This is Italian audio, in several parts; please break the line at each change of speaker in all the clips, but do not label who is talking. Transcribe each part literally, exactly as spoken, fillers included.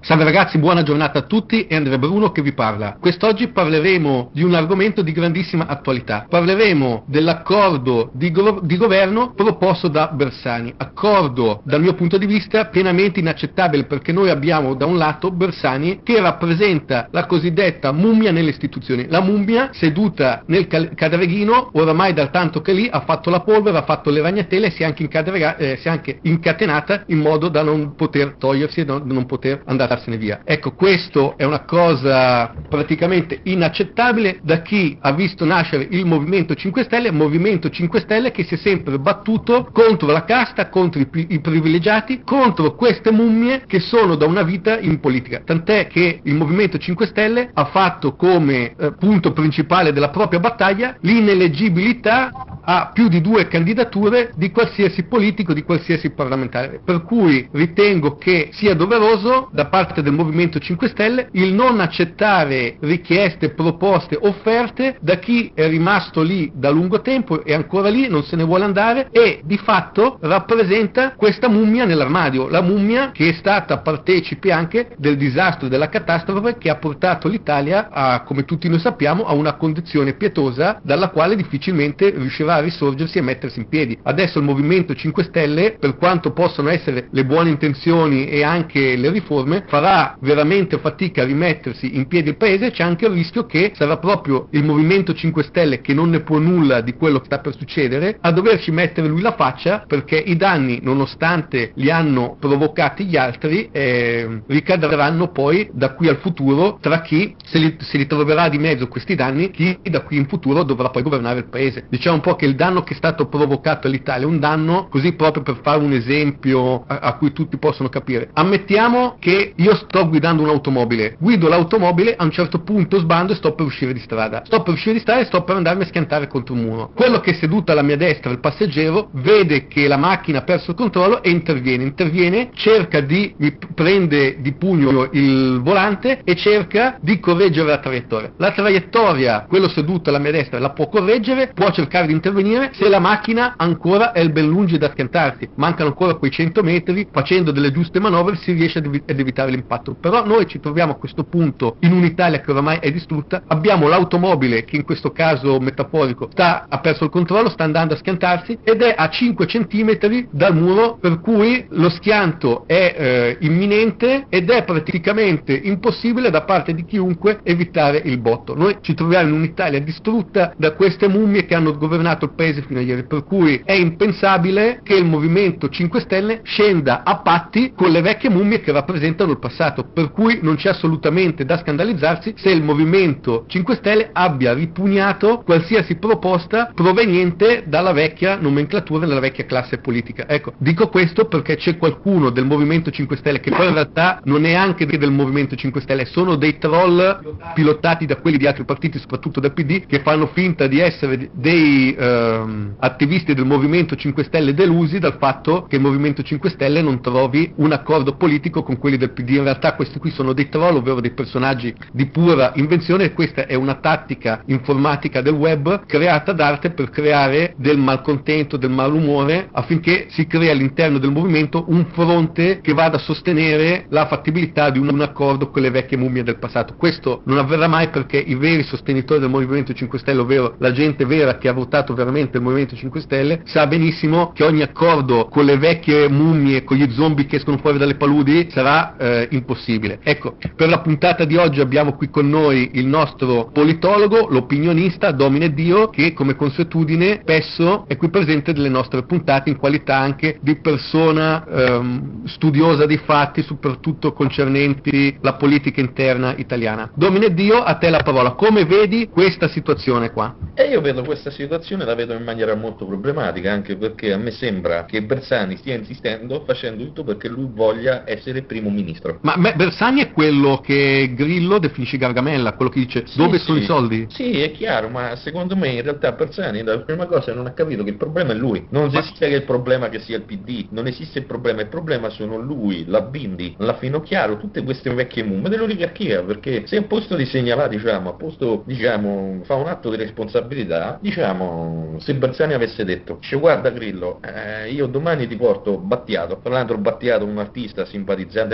Salve ragazzi, buona giornata a tutti, è Andrea Bruno che vi parla. Quest'oggi parleremo di un argomento di grandissima attualità. Parleremo dell'accordo di, go- di governo proposto da Bersani. Accordo, dal mio punto di vista, pienamente inaccettabile, perché noi abbiamo da un lato Bersani che rappresenta la cosiddetta mummia nelle istituzioni. La mummia seduta nel cal- cadreghino, oramai dal tanto che lì ha fatto la polvere, ha fatto le ragnatele e si è anche, incadrega- eh, si è anche incatenata in modo da non poter togliersi e da non poter andare via. Ecco, questo è una cosa praticamente inaccettabile da chi ha visto nascere il Movimento cinque Stelle, Movimento cinque Stelle che si è sempre battuto contro la casta, contro i, i privilegiati, contro queste mummie che sono da una vita in politica. Tant'è che il Movimento cinque Stelle ha fatto come eh, punto principale della propria battaglia l'ineleggibilità a più di due candidature di qualsiasi politico, di qualsiasi parlamentare. Per cui ritengo che sia doveroso da parte del Movimento cinque Stelle il non accettare richieste, proposte, offerte da chi è rimasto lì da lungo tempo e ancora lì, non se ne vuole andare e di fatto rappresenta questa mummia nell'armadio, la mummia che è stata partecipe anche del disastro, della catastrofe che ha portato l'Italia a, come tutti noi sappiamo, a una condizione pietosa dalla quale difficilmente riuscirà a risorgersi e mettersi in piedi. Adesso il Movimento cinque Stelle, per quanto possono essere le buone intenzioni e anche le riforme, farà veramente fatica a rimettersi in piedi il paese. C'è anche il rischio che sarà proprio il Movimento cinque Stelle, che non ne può nulla di quello che sta per succedere, a doverci mettere lui la faccia, perché i danni, nonostante li hanno provocati gli altri, eh, ricadranno poi da qui al futuro tra chi se li, se li troverà di mezzo questi danni, chi da qui in futuro dovrà poi governare il paese. Diciamo un po' che il danno che è stato provocato all'Italia è un danno, così proprio per fare un esempio a, a cui tutti possono capire. Ammettiamo che io sto guidando un'automobile, guido l'automobile, a un certo punto sbando e sto per uscire di strada, sto per uscire di strada e sto per andarmi a schiantare contro un muro. Quello che è seduto alla mia destra, il passeggero, vede che la macchina ha perso il controllo e interviene, interviene, cerca di, mi prende di pugno il volante e cerca di correggere la traiettoria. La traiettoria, quello seduto alla mia destra la può correggere, può cercare di intervenire se la macchina ancora è ben lungi da schiantarsi, mancano ancora quei cento metri, facendo delle giuste manovre si riesce ad ad evitare l'impatto. Però noi ci troviamo a questo punto in un'Italia che oramai è distrutta, abbiamo l'automobile che in questo caso metaforico sta, ha perso il controllo, sta andando a schiantarsi ed è a cinque centimetri dal muro, per cui lo schianto è eh, imminente ed è praticamente impossibile da parte di chiunque evitare il botto. Noi ci troviamo in un'Italia distrutta da queste mummie che hanno governato il paese fino a ieri, per cui è impensabile che il Movimento cinque Stelle scenda a patti con le vecchie mummie che rappresentano il passato, per cui non c'è assolutamente da scandalizzarsi se il Movimento cinque Stelle abbia ripugnato qualsiasi proposta proveniente dalla vecchia nomenclatura, dalla vecchia classe politica. Ecco, dico questo perché c'è qualcuno del Movimento cinque Stelle che poi in realtà non è anche del Movimento cinque Stelle, sono dei troll pilotati da quelli di altri partiti, soprattutto del P D, che fanno finta di essere dei ehm, attivisti del Movimento cinque Stelle delusi dal fatto che il Movimento cinque Stelle non trovi un accordo politico con quelli del P D. In realtà questi qui sono dei troll, ovvero dei personaggi di pura invenzione, e questa è una tattica informatica del web creata d'arte per creare del malcontento, del malumore, affinché si crea all'interno del movimento un fronte che vada a sostenere la fattibilità di un, un accordo con le vecchie mummie del passato. Questo non avverrà mai, perché i veri sostenitori del Movimento cinque Stelle, ovvero la gente vera che ha votato veramente il Movimento cinque Stelle, sa benissimo che ogni accordo con le vecchie mummie, con gli zombie che escono fuori dalle paludi, sarà eh, impossibile. Ecco, per la puntata di oggi abbiamo qui con noi il nostro politologo, l'opinionista Domine Dio, che come consuetudine spesso è qui presente delle nostre puntate in qualità anche di persona ehm, studiosa dei fatti, soprattutto concernenti la politica interna italiana. Domine Dio, a te la parola. Come vedi questa situazione qua?
E io vedo questa situazione, la vedo in maniera molto problematica, anche perché a me sembra che Bersani stia insistendo, facendo tutto perché lui voglia essere primo ministro.
Ma me, Bersani è quello che Grillo definisce Gargamella, quello che dice
sì,
dove
sì.
sono i soldi?
Sì, è chiaro, ma secondo me in realtà Bersani la prima cosa non ha capito che il problema è lui. Non
Ma...
esiste che il problema che sia il P D, non esiste il problema, il problema sono lui, la Bindi, la Finocchiaro, tutte queste vecchie mumme dell'oligarchia, perché se a posto di segnalare, diciamo, a posto, diciamo, fa un atto di responsabilità, diciamo, se Bersani avesse detto, cioè, guarda Grillo, eh, io domani ti porto Battiato, tra l'altro Battiato un artista simpatizzante anche P D,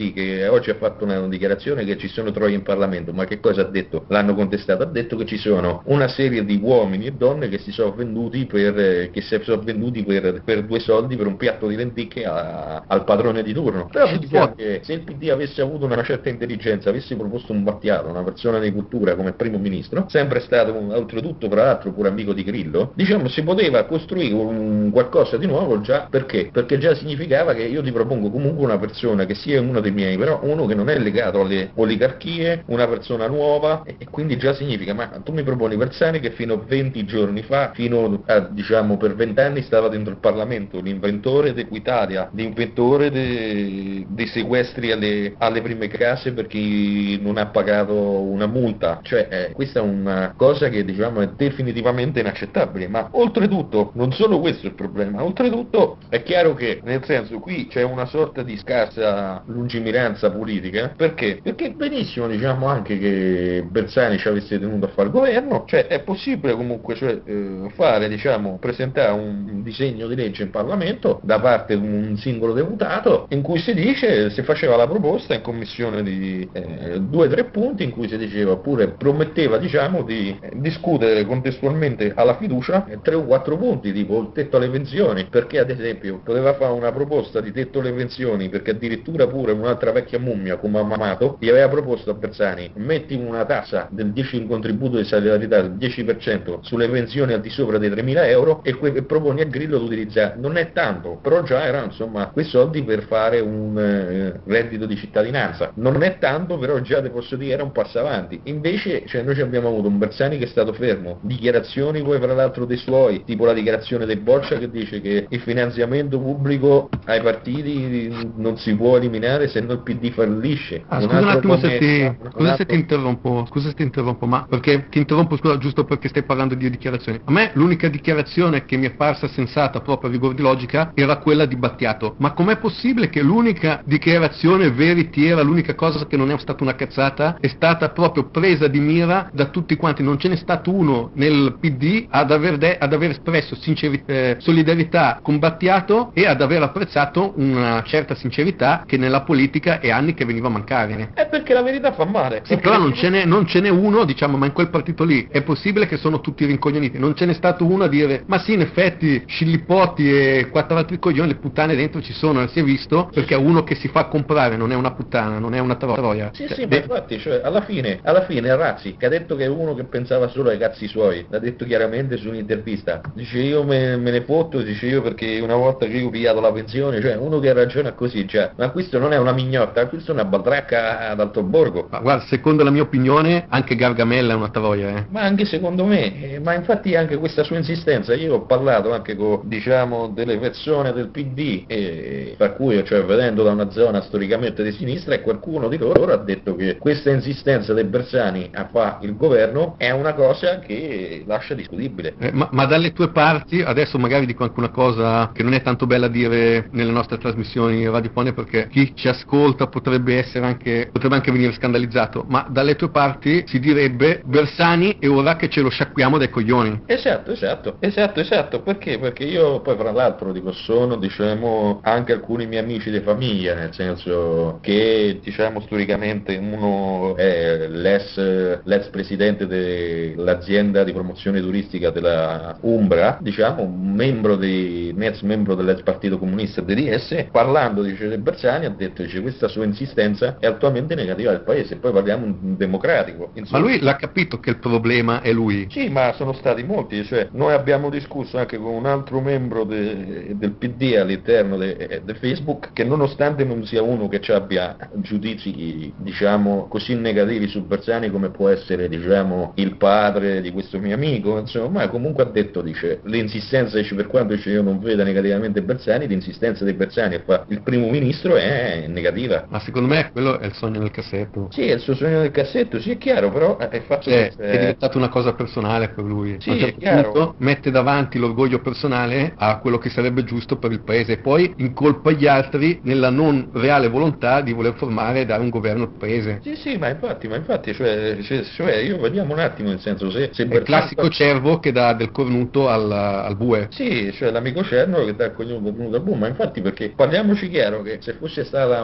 D che oggi ha fatto una dichiarazione che ci sono troie in Parlamento, ma che cosa ha detto? L'hanno contestato, ha detto che ci sono una serie di uomini e donne che si sono venduti per, eh, che si sono venduti per, per due soldi per un piatto di lenticchie a, al padrone di turno. Però diciamo che se il P D avesse avuto una certa intelligenza, avesse proposto un Battiato, una persona di cultura come primo ministro, sempre stato un, oltretutto tra l'altro pure amico di Grillo, diciamo si poteva costruire un, qualcosa di nuovo già, perché? Perché già significava che io ti propongo comunque una persona che sia uno dei miei, però uno che non è legato alle oligarchie, una persona nuova, e, e quindi già significa, ma tu mi proponi Bersani che fino a venti giorni fa, fino a diciamo per venti anni stava dentro il Parlamento, l'inventore d'Equitalia, l'inventore dei, dei sequestri alle, alle prime case per chi non ha pagato una multa, cioè eh, questa è una cosa che diciamo è definitivamente inaccettabile, ma oltretutto non solo questo è il problema, oltretutto è chiaro che nel senso qui c'è una sorta di scarsa lungimiranza politica, perché? Perché benissimo diciamo anche che Bersani ci avesse tenuto a fare il governo, cioè è possibile comunque cioè, eh, fare diciamo presentare un disegno di legge in Parlamento da parte di un singolo deputato in cui si dice, si faceva la proposta in commissione di eh, due o tre punti in cui si diceva pure prometteva diciamo di eh, discutere contestualmente alla fiducia eh, tre o quattro punti tipo il tetto alle pensioni, perché ad esempio poteva fare una proposta di tetto alle pensioni perché addirittura pure un'altra vecchia mummia come Amato gli aveva proposto a Bersani metti una tassa del dieci il contributo di solidarietà del dieci per cento sulle pensioni al di sopra dei tremila euro e, que- e proponi a Grillo di utilizzare, non è tanto, però già erano insomma quei soldi per fare un eh, reddito di cittadinanza, non è tanto però già te posso dire era un passo avanti, invece cioè, noi abbiamo avuto un Bersani che è stato fermo, dichiarazioni poi fra l'altro dei suoi, tipo la dichiarazione del Boccia che dice che il finanziamento pubblico ai partiti non si può eliminare se no il P D fallisce.
Ah,
un
scusa un attimo se ti,
un
scusa
altro...
se ti interrompo, scusa se ti interrompo, ma perché ti interrompo scusa, giusto perché stai parlando di dichiarazioni. A me l'unica dichiarazione che mi è parsa sensata proprio a rigor di logica era quella di Battiato. Ma com'è possibile che l'unica dichiarazione veritiera, l'unica cosa che non è stata una cazzata, è stata proprio presa di mira da tutti quanti? Non ce n'è stato uno nel P D ad aver, de- ad aver espresso sinceri- eh, solidarietà con Battiato e ad aver apprezzato una certa sincerità che nella politica è anni che veniva a mancare.
È perché la verità fa male.
Sì, però non ce, n'è, non ce n'è uno, diciamo, ma in quel partito lì è possibile che sono tutti rincoglioniti. Non ce n'è stato uno a dire, ma sì, in effetti, scillippotti e quattro altri coglioni, le puttane dentro ci sono, si è visto, perché uno che si fa comprare non è una puttana, non è una troia.
Sì,
cioè,
sì,
de-
ma infatti, cioè, alla fine, alla fine Razzi, che ha detto che è uno che pensava solo ai cazzi suoi, l'ha detto chiaramente su un'intervista, dice io me, me ne fotto, dice io perché una volta che io ho pigliato la pensione, cioè uno che ragiona così già, ma questo non è una mignotta, questo è una baldracca ad alto borgo.
Ma guarda, secondo la mia opinione, anche Gargamella è una troia, eh.
Ma anche secondo me, eh, ma infatti anche questa sua insistenza, io ho parlato anche con, diciamo, delle persone del P D, e, per cui, cioè, vedendo da una zona storicamente di sinistra, e qualcuno di loro ha detto che questa insistenza dei Bersani a fare il governo è una cosa che lascia discutibile.
Eh, ma, ma dalle tue parti, adesso magari dico anche una cosa che non è tanto bella dire nelle nostre trasmissioni radiofoniche perché chi ci ascolta potrebbe essere anche, potrebbe anche venire scandalizzato, ma dalle tue parti si direbbe Bersani è ora che ce lo sciacquiamo dai coglioni.
Esatto, esatto, esatto, esatto, perché? Perché io poi fra l'altro dico sono, diciamo, anche alcuni miei amici di famiglia, nel senso che, diciamo, storicamente uno è l'ex, l'ex presidente dell'azienda di promozione turistica della Umbra, diciamo, un membro di, un ex membro dell'ex partito comunista D D S, parlando dice De Bersani ha detto dice questa sua insistenza è attualmente negativa del paese, poi parliamo di un democratico. Insomma,
ma lui l'ha capito che il problema è lui?
Sì, ma sono stati molti, cioè noi abbiamo discusso anche con un altro membro de, del P D all'interno di Facebook che nonostante non sia uno che abbia giudizi diciamo così negativi su Bersani come può essere diciamo il padre di questo mio amico, insomma comunque ha detto dice l'insistenza dice, per quanto dice, io non veda negativamente Bersani, l'insistenza di Bersani a fare il primo ministro è negativa.
Ma secondo me quello è il sogno nel cassetto.
Sì, è il suo sogno nel cassetto, sì è chiaro, però è fatto
cioè,
che,
è diventata una cosa personale per lui.
Sì,
a un certo
è chiaro.
punto mette davanti l'orgoglio personale a quello che sarebbe giusto per il paese e poi incolpa gli altri nella non reale volontà di voler formare e dare un governo al paese.
Sì, sì, ma infatti, ma infatti, cioè, cioè, cioè io vediamo un attimo, nel senso, se... se
è il classico cervo che dà del cornuto al, al bue.
Sì, cioè l'amico cervo che dà il cornuto al bue, ma infatti perché parliamoci chiaro che se fosse stata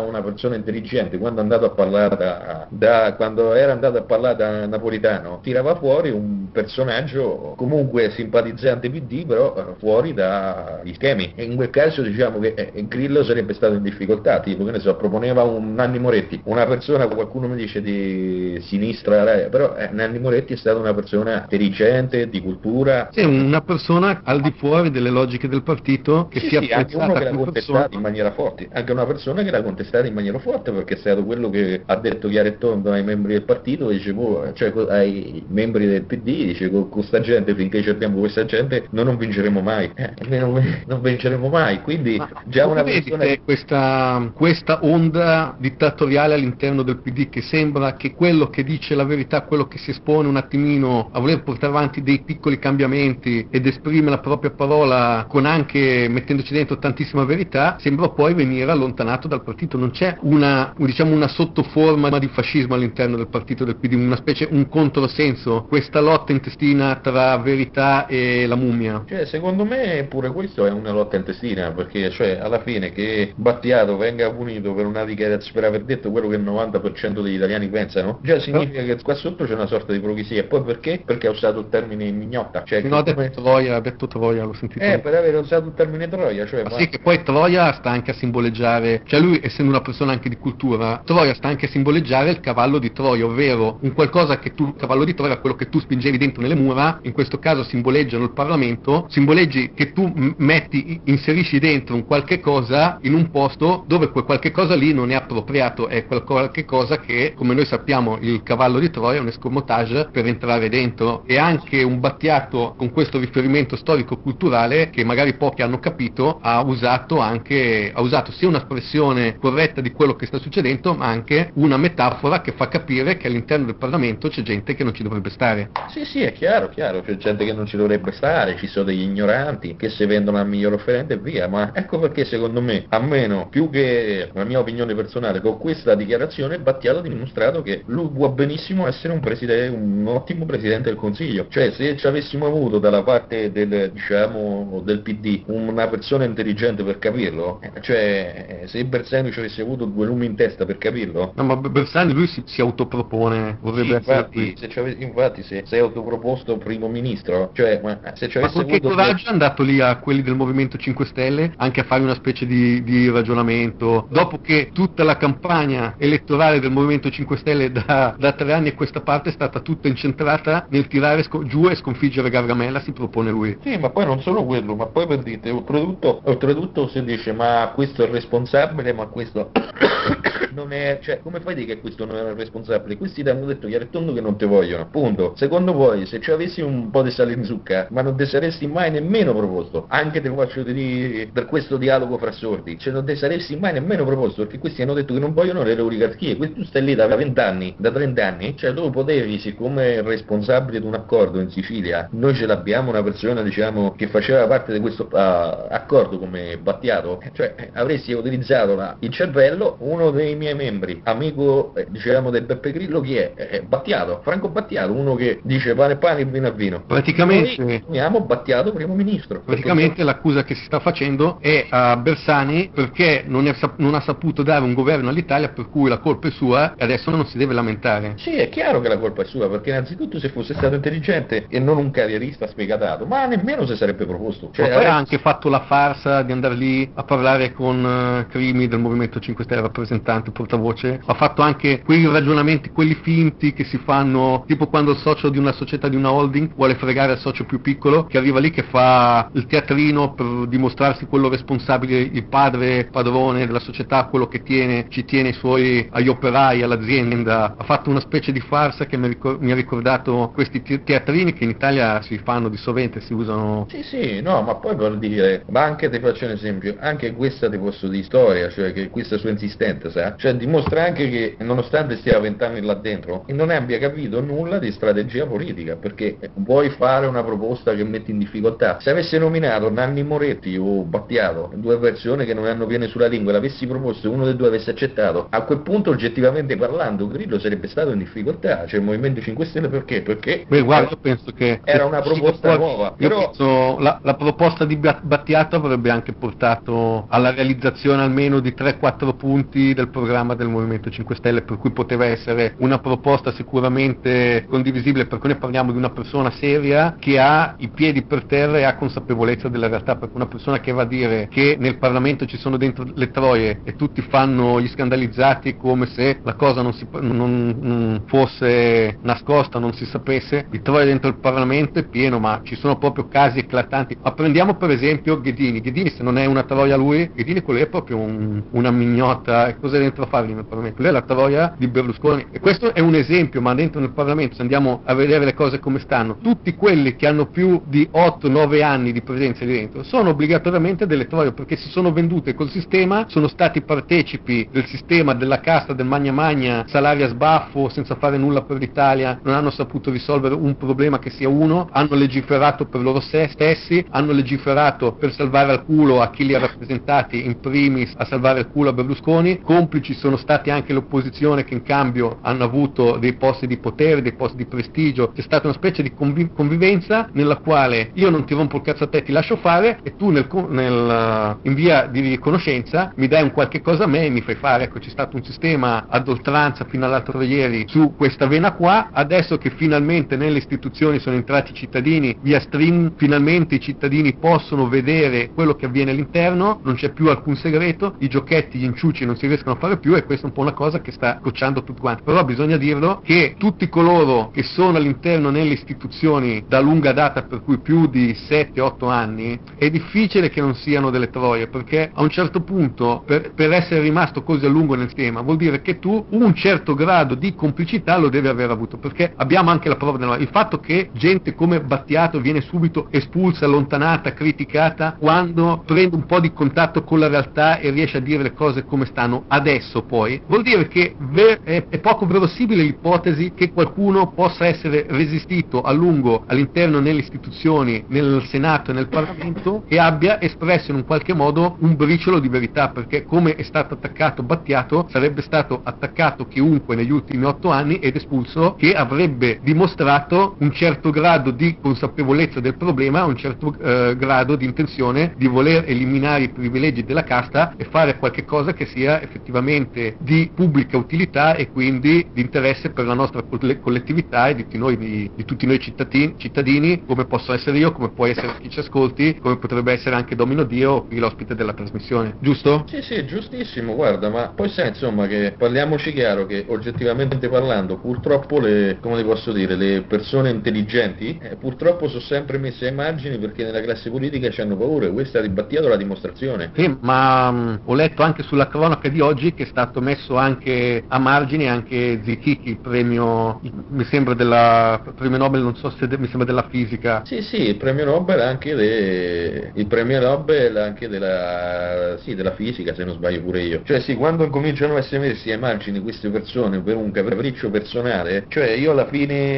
una persona intelligente, quando è andato a parlare da, da quando era andato a parlare da Napolitano, tirava fuori un personaggio comunque simpatizzante P D, però eh, fuori dagli schemi, e in quel caso diciamo che eh, Grillo sarebbe stato in difficoltà, tipo che ne so, proponeva un Nanni Moretti, una persona, qualcuno mi dice di sinistra, però eh, Nanni Moretti è stata una persona intelligente, di cultura.
Sì, una persona al di fuori delle logiche del partito, che
sì,
sia
sì, anche uno che l'ha contestato
persona...
in maniera forte, anche una persona che l'ha contestato in maniera forte, perché è stato quello che ha detto chiaro e tondo ai membri del partito, dicevo, cioè ai membri del P D, dice con questa gente, finché cerchiamo questa gente noi non vinceremo mai, eh, non, non vinceremo mai, quindi
Ma
già una
vedi
persona...
te questa, questa onda dittatoriale all'interno del P D, che sembra che quello che dice la verità, quello che si espone un attimino a voler portare avanti dei piccoli cambiamenti ed esprime la propria parola con anche mettendoci dentro tantissima verità, sembra poi venire allontanato dal partito. Non c'è una, diciamo, una sottoforma di fascismo all'interno del partito del P D, una specie, un controsenso, questa lotta intestina tra verità e la mummia.
Cioè, secondo me pure questo è una lotta intestina, perché cioè, alla fine che Battiato venga punito per una dichiarazione, per aver detto quello che il novanta per cento degli italiani pensano, già significa che qua sotto c'è una sorta di ipocrisia. E poi perché? Perché ha usato il termine mignotta. Cioè,
No, ha detto
come...
Troia, ha detto Troia, l'ho sentito.
Eh, per aver usato il termine Troia, cioè...
Ma
ma...
sì, che poi Troia sta anche a simboleggiare, cioè lui essendo una persona anche di cultura, Troia sta anche a simboleggiare il cavallo di Troia, ovvero un qualcosa che tu, il cavallo di Troia, quello che tu spingevi dentro nelle mura, in questo caso simboleggiano il Parlamento, simboleggi che tu m- metti, inserisci dentro un qualche cosa in un posto dove quel qualche cosa lì non è appropriato, è quel qualche cosa che, come noi sappiamo, il cavallo di Troia è un escamotage per entrare dentro, e anche un Battiato con questo riferimento storico-culturale che magari pochi hanno capito, ha usato anche, ha usato sia un'espressione corretta di quello che sta succedendo, ma anche una metafora che fa capire che all'interno del Parlamento c'è gente che non ci dovrebbe stare.
Sì, sì, è chiaro, chiaro, c'è gente che non ci dovrebbe stare, ci sono degli ignoranti che si vendono al miglior offerente e via, ma ecco perché secondo me, a meno, più che la mia opinione personale, con questa dichiarazione Battiato ha dimostrato che lui può benissimo essere un, presidente, un ottimo Presidente del Consiglio, cioè se ci avessimo avuto dalla parte del, diciamo, del P D una persona intelligente per capirlo, cioè se Bersani ci avesse avuto due lumi in testa per capirlo.
No, ma Bersani lui si, si autopropone, vorrebbe
sì,
essere
infatti,
qui.
se ci ave- infatti se sei autoproposto primo ministro, cioè ma se ci
Ma
avesse
con che
avuto
coraggio è andato lì a quelli del Movimento cinque Stelle anche a fare una specie di, di ragionamento, dopo che tutta la campagna elettorale del Movimento cinque Stelle da, da tre anni a questa parte è stata tutta incentrata nel tirare sco- giù e sconfiggere Gargamella, si propone lui.
Sì, ma poi non solo quello, ma poi per dite, oltretutto, oltretutto si dice ma questo è il responsabile, ma questo non è, cioè come fai a dire che questo non è il responsabile? Questi ti hanno detto chiaro e tondo che non ti vogliono, punto. Secondo voi se ci avessi un po' di sale in zucca, ma non ti saresti mai nemmeno proposto, anche te lo faccio dire per questo dialogo fra sordi, cioè non ti saresti mai nemmeno proposto, perché questi hanno detto che non vogliono le oligarchie, questo tu stai lì da venti anni, da trenta anni, cioè tu potevi, siccome responsabile di un accordo in Sicilia, noi ce l'abbiamo una persona diciamo che faceva parte di questo uh, accordo come Battiato, cioè avresti utilizzato la, il cervello, uno dei miei membri, amico eh, diciamo del Beppe Grillo, chi è? Eh, Battiato, Franco Battiato, uno che dice pane pane e vino a vino.
Praticamente
noi abbiamo Battiato primo ministro.
Praticamente l'accusa che si sta facendo è a Bersani perché non, è, non ha saputo dare un governo all'Italia, per cui la colpa è sua e adesso non si deve lamentare.
Sì, è chiaro che la colpa è sua, perché innanzitutto se fosse stato intelligente e non un carrierista sfegatato, ma nemmeno si sarebbe proposto. Cioè,
ma poi
adesso...
ha anche fatto la farsa di andare lì a parlare con uh, Crimi del Movimento cinque Stelle, rappresentante, portavoce, ha fatto anche quei ragionamenti, quelli finti che si fanno, tipo quando il socio di una società, di una holding, vuole fregare il socio più piccolo, che arriva lì che fa il teatrino per dimostrarsi quello responsabile, il padre padrone della società, quello che tiene, ci tiene i suoi, agli operai, all'azienda. Ha fatto una specie di farsa che mi, ricor- mi ha ricordato questi te- teatrini che in Italia si fanno di sovente, si usano.
Sì, sì, no, ma poi per dire, ma anche ti faccio un esempio, anche questa ti posso di storia, cioè che questa sua insistenza, sa? Cioè dimostra anche che nonostante stia vent'anni là dentro, non abbia capito nulla di strategia politica, perché vuoi fare una proposta che metti in difficoltà. Se avesse nominato Nanni Moretti o Battiato, due persone che non hanno piene sulla lingua, l'avessi proposto e uno dei due avesse accettato, a quel punto oggettivamente parlando Grillo sarebbe stato in difficoltà, cioè il Movimento cinque Stelle perché? Perché
Beh, guarda, io penso che
era una proposta nuova,
io
però
penso la, la proposta di Battiato avrebbe anche portato alla realizzazione almeno di tre quattro quattro punti del programma del Movimento cinque Stelle, per cui poteva essere una proposta sicuramente condivisibile, perché noi parliamo di una persona seria che ha i piedi per terra e ha consapevolezza della realtà, perché una persona che va a dire che nel Parlamento ci sono dentro le troie e tutti fanno gli scandalizzati come se la cosa non, si, non, non fosse nascosta, non si sapesse, di troie dentro il Parlamento è pieno, ma ci sono proprio casi eclatanti. Ma prendiamo per esempio Ghedini. Ghedini, se non è una troia lui, Ghedini quello è proprio un, una mignotta, e cosa è dentro a fargli nel Parlamento? Lui è la troia di Berlusconi, e questo è un esempio, ma dentro nel Parlamento, se andiamo a vedere le cose come stanno, tutti quelli che hanno più di otto nove anni di presenza lì dentro sono obbligatoriamente delle troie, perché si sono vendute col sistema, sono stati partecipi del sistema della casta, del magna magna, salari a sbaffo, senza fare nulla per l'Italia, non hanno saputo risolvere un problema che sia uno, hanno legiferato per loro stessi, hanno legiferato per salvare al culo a chi li ha rappresentati, in primis a salvare il culo a Berlusconi. Complici sono stati anche l'opposizione, che in cambio hanno avuto dei posti di potere, dei posti di prestigio. C'è stata una specie di conviv- convivenza nella quale io non ti rompo il cazzo a te, ti lascio fare, e tu nel, nel, in via di riconoscenza mi dai un qualche cosa a me e mi fai fare. Ecco, c'è stato un sistema ad oltranza fino all'altro ieri su questa vena qua. Adesso che finalmente nelle istituzioni sono entrati i cittadini via stream, finalmente i cittadini possono vedere quello che avviene all'interno, non c'è più alcun segreto, i giochetti, gli inciuci non si riescono a fare più, e questa è un po' una cosa che sta cocciando tutti quanti. Però bisogna dirlo che tutti coloro che sono all'interno nelle istituzioni da lunga data, per cui più di sette otto anni, è difficile che non siano delle troie, perché a un certo punto per, per essere rimasto così a lungo nel tema vuol dire che tu un certo grado di complicità lo devi aver avuto, perché abbiamo anche la prova della, il fatto che gente come Battiato viene subito espulsa, allontanata, criticata quando prende un po' di contatto con la realtà e riesce a dire le cose come stanno adesso, poi vuol dire che ver- è, è poco verosimile l'ipotesi che qualcuno possa essere resistito a lungo all'interno nelle istituzioni, nel Senato e nel Parlamento, e abbia espresso in un qualche modo un briciolo di verità, perché come è stato attaccato Battiato sarebbe stato attaccato chiunque negli ultimi otto anni ed espulso, che avrebbe dimostrato un certo grado di consapevolezza del problema, un certo eh, grado di intenzione di voler eliminare i privilegi della casta e fare qualche cosa che sia effettivamente di pubblica utilità e quindi di interesse per la nostra collettività e di tutti noi, di, di tutti noi cittadini, cittadini, come posso essere io, come può essere chi ci ascolti, come potrebbe essere anche Domino Dio, qui l'ospite della trasmissione, giusto?
Sì, sì, giustissimo, guarda, ma poi sai insomma che parliamoci chiaro che oggettivamente parlando, purtroppo le, come le posso dire, le persone intelligenti eh, purtroppo sono sempre messe ai margini, perché nella classe politica ci hanno paura, e questa di Battiato la dimostrazione.
Sì, ma mh, ho letto anche sulla cronaca di oggi che è stato messo anche a margine anche Zichichi, il premio, mi sembra della premio Nobel, non so se de, mi sembra della fisica.
Sì, sì, il premio Nobel anche de, il premio Nobel anche della, sì, della fisica, se non sbaglio pure io. Cioè sì, quando cominciano a essere messi ai margini queste persone per un capriccio personale, cioè io alla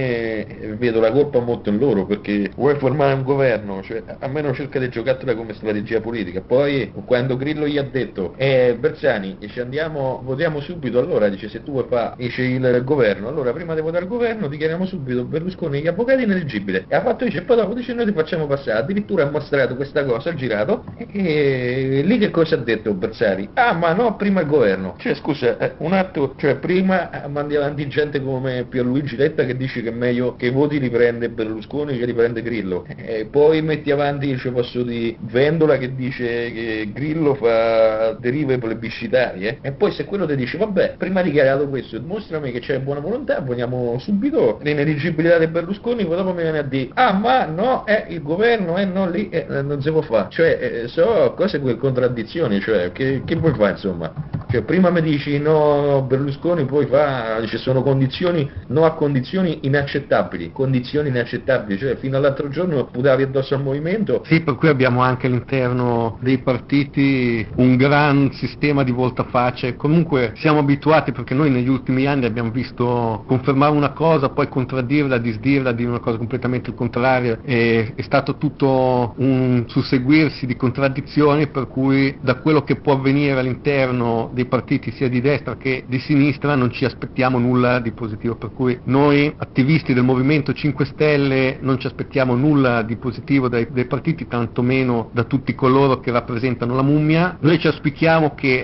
fine vedo la colpa molto in loro, perché vuoi formare un governo, cioè a me non cerca di giocartela come strategia politica. Poi quando Grillo gli ha detto eh Bersani, dice andiamo, votiamo subito, allora dice se tu vuoi fare il governo, allora prima di votare il governo dichiariamo subito Berlusconi e gli avvocati ineleggibili, e ha fatto dice poi dopo dice noi ti facciamo passare, addirittura ha mostrato questa cosa, ha girato e, e lì che cosa ha detto Bersani? Ah ma no, prima il governo, cioè scusa eh, un attimo, cioè prima mandi avanti gente come Pierluigi Letta che dice che è meglio che i voti li prende Berlusconi che li prende Grillo, e poi metti avanti, cioè posso di Vendola che dice che Grillo fa derive plebiscitarie, e poi se quello ti dice vabbè prima dichiarato questo dimostrami che c'è buona volontà, vogliamo subito l'ineleggibilità di Berlusconi, poi dopo mi viene a dire ah ma no, è il governo, eh no lì eh, non si può fare, cioè eh, so cose quelle contraddizioni, cioè che, che vuoi fare insomma, cioè prima mi dici no Berlusconi, poi fa dice sono condizioni, no a condizioni inaccettabili, condizioni inaccettabili, cioè fino all'altro giorno putavi addosso al movimento.
Sì, per cui abbiamo anche all'interno dei partiti un gran sistema di voltafacce. Comunque siamo abituati, perché noi negli ultimi anni abbiamo visto confermare una cosa, poi contraddirla, disdirla, dire una cosa completamente il contrario, e è stato tutto un susseguirsi di contraddizioni, per cui da quello che può avvenire all'interno dei dei partiti sia di destra che di sinistra non ci aspettiamo nulla di positivo, per cui noi attivisti del Movimento cinque Stelle non ci aspettiamo nulla di positivo dai, dai partiti, tantomeno da tutti coloro che rappresentano la mummia. Noi ci auspichiamo che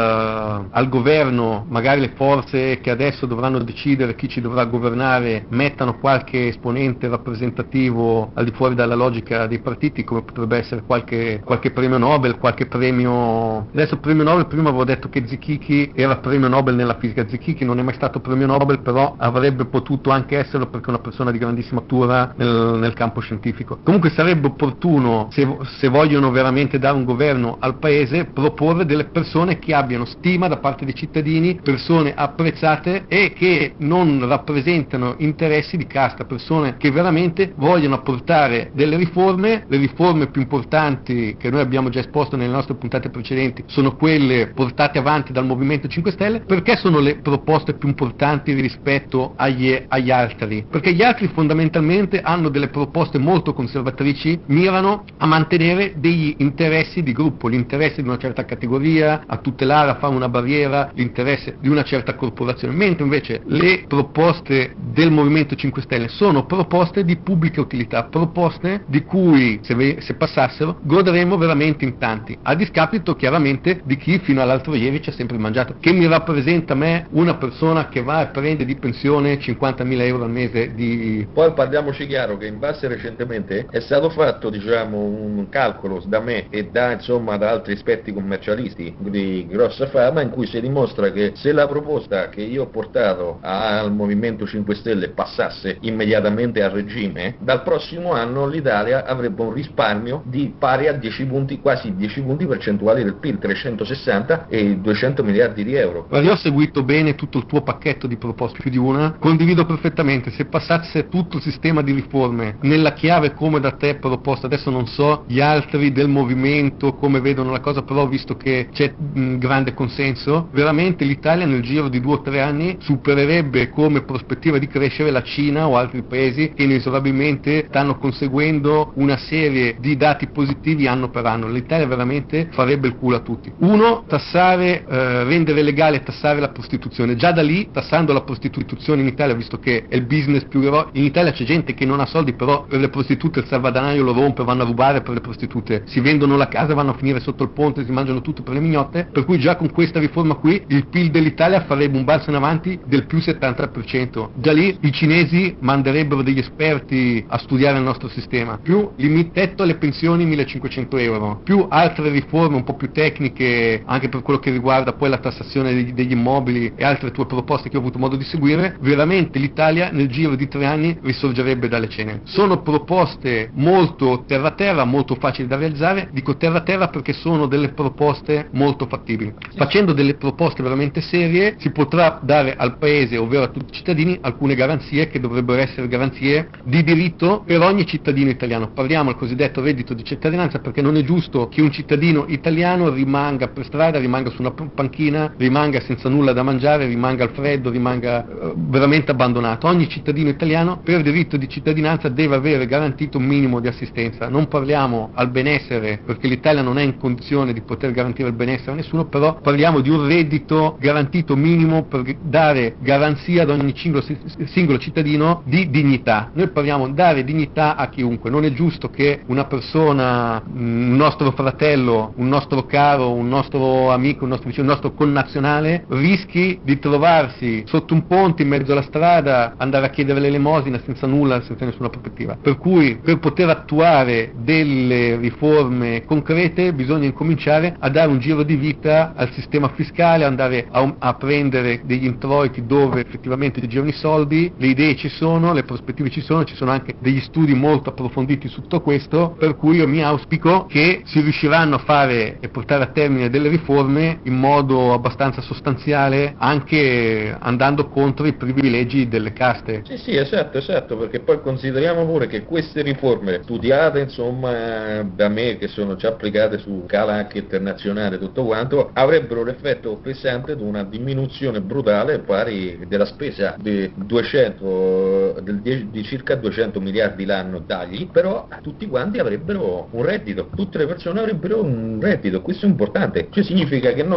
al, al governo magari le forze che adesso dovranno decidere chi ci dovrà governare mettano qualche esponente rappresentativo al di fuori dalla logica dei partiti, come potrebbe essere qualche, qualche premio Nobel, qualche premio... Adesso premio Nobel, prima avevo detto che Zichichi era premio Nobel nella fisica. Zichichi non è mai stato premio Nobel, però avrebbe potuto anche esserlo perché è una persona di grandissima cultura nel, nel campo scientifico. Comunque sarebbe opportuno, se, se vogliono veramente dare un governo al paese, proporre delle persone che abbiano stima da parte dei cittadini, persone apprezzate e che non rappresentano interessi di casta, persone che veramente vogliono apportare delle riforme. Le riforme più importanti che noi abbiamo già esposto nelle nostre puntate precedenti sono quelle portate avanti dal Movimento cinque Stelle. Perché sono le proposte più importanti rispetto agli, agli altri? Perché gli altri fondamentalmente hanno delle proposte molto conservatrici, mirano a mantenere degli interessi di gruppo, l'interesse di una certa categoria, a tutelare, a fare una barriera, l'interesse di una certa corporazione, mentre invece le proposte del Movimento cinque Stelle sono proposte di pubblica utilità, proposte di cui se, se passassero goderemo veramente in tanti, a discapito chiaramente di chi fino all'altro ieri ci ha sempre mangiato. Che mi rappresenta a me una persona che va e prende di pensione cinquantamila euro al mese di...
Poi parliamoci chiaro che in base recentemente è stato fatto, diciamo, un calcolo da me e da, insomma, da altri esperti commercialisti di grossa fama, in cui si dimostra che se la proposta che io ho portato al Movimento cinque Stelle passasse immediatamente a regime, dal prossimo anno l'Italia avrebbe un risparmio di pari a dieci punti, quasi dieci punti percentuali del P I L, trecentosessanta e duecento miliardi di euro.
Ma io ho seguito bene tutto il tuo pacchetto di proposte, più di una, condivido perfettamente. Se passasse tutto il sistema di riforme nella chiave come da te proposta, adesso non so gli altri del movimento come vedono la cosa, però ho visto che c'è mh, grande consenso, veramente l'Italia nel giro di due o tre anni supererebbe come prospettiva di crescere la Cina o altri paesi che inesorabilmente stanno conseguendo una serie di dati positivi anno per anno. L'Italia veramente farebbe il culo a tutti. Uno, tassare, eh, rendere legale e tassare la prostituzione. Già da lì, tassando la prostituzione in Italia, visto che è il business più grosso, in Italia c'è gente che non ha soldi, però per le prostitute il salvadanaio lo rompe, vanno a rubare per le prostitute, si vendono la casa, vanno a finire sotto il ponte, si mangiano tutto per le mignotte, per cui già con questa riforma qui il P I L dell'Italia farebbe un balzo in avanti del più settanta per cento. Già lì i cinesi manderebbero degli esperti a studiare il nostro sistema, più limitetto alle pensioni millecinquecento euro, più altre riforme un po' più tecniche anche per quello che riguarda poi la tassazione degli, degli immobili e altre tue proposte che ho avuto modo di seguire, veramente l'Italia nel giro di tre anni risorgerebbe dalle ceneri. Sono proposte molto terra terra, molto facili da realizzare, dico terra terra perché sono delle proposte molto fattibili. Facendo delle proposte veramente serie si potrà dare al paese, ovvero a tutti i cittadini, alcune garanzie che dovrebbero essere garanzie di diritto per ogni cittadino italiano. Parliamo del cosiddetto reddito di cittadinanza, perché non è giusto che un cittadino italiano rimanga per strada, rimanga su una panchina, rimanga senza nulla da mangiare, rimanga al freddo, rimanga eh, veramente abbandonato. Ogni cittadino italiano per diritto di cittadinanza deve avere garantito un minimo di assistenza. Non parliamo al benessere, perché l'Italia non è in condizione di poter garantire il benessere a nessuno, però parliamo di un reddito garantito minimo per dare garanzia ad ogni singolo, singolo cittadino di dignità. Noi parliamo di dare dignità a chiunque. Non è giusto che una persona, un nostro fratello, un nostro caro, un nostro amico, un nostro vicino, un nostro connazionale rischi di trovarsi sotto un ponte in mezzo alla strada, andare a chiedere l'elemosina senza nulla, senza nessuna prospettiva. Per cui per poter attuare delle riforme concrete bisogna incominciare a dare un giro di vita al sistema fiscale, andare a, a prendere degli introiti dove effettivamente girano i soldi, le idee ci sono, le prospettive ci sono, ci sono anche degli studi molto approfonditi su tutto questo, per cui io mi auspico che si riusciranno a fare e portare a termine delle riforme in modo abbastanza sostanziale, anche andando contro i privilegi delle caste.
Sì, sì, esatto, esatto, perché poi consideriamo pure che queste riforme studiate, insomma, da me, che sono già applicate su scala anche internazionale, tutto quanto, avrebbero l'effetto pesante di una diminuzione brutale pari della spesa di duecento, del dieci, di circa duecento miliardi l'anno tagli, però tutti quanti avrebbero un reddito, tutte le persone avrebbero un reddito, questo è importante, cioè significa che noi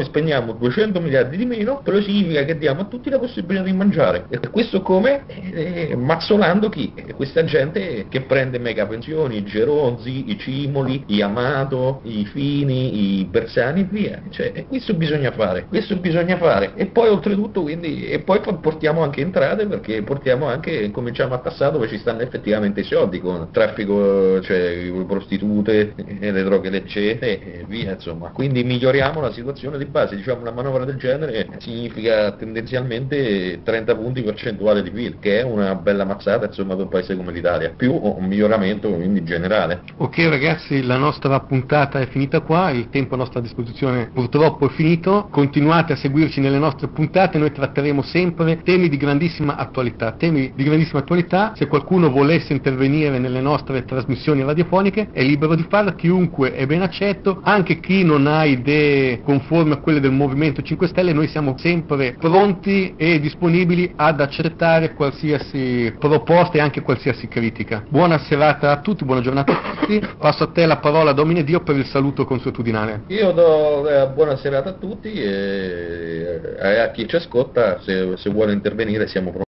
noi spendiamo duecento miliardi di meno, però significa che diamo a tutti la possibilità di mangiare. E questo come? Eh, mazzolando chi? Eh, questa gente che prende mega pensioni, i Geronzi, i Cimoli, i Amato, i Fini, i Bersani, via. Cioè, e questo bisogna fare, questo bisogna fare. E poi oltretutto, quindi, e poi portiamo anche entrate, perché portiamo anche, cominciamo a tassare dove ci stanno effettivamente i soldi, con traffico, cioè prostitute, eh, le droghe leggere e via, insomma. Quindi miglioriamo la situazione di base. Diciamo, una manovra del genere significa tendenzialmente trenta punti percentuali di P I L, che è una bella mazzata, insomma, per un paese come l'Italia, più un miglioramento quindi generale.
Ok ragazzi, la nostra puntata è finita qua, il tempo a nostra disposizione purtroppo è finito. Continuate a seguirci nelle nostre puntate, noi tratteremo sempre temi di grandissima attualità, temi di grandissima attualità. Se qualcuno volesse intervenire nelle nostre trasmissioni radiofoniche è libero di farlo, chiunque è ben accetto, anche chi non ha idee conformi a quelle del Movimento cinque Stelle, noi siamo sempre pronti e disponibili ad accettare qualsiasi proposta e anche qualsiasi critica. Buona serata a tutti, buona giornata a tutti, passo a te la parola Domine Dio per il saluto consuetudinale.
Io do eh, buona serata a tutti e a chi ci ascolta, se, se vuole intervenire siamo pronti.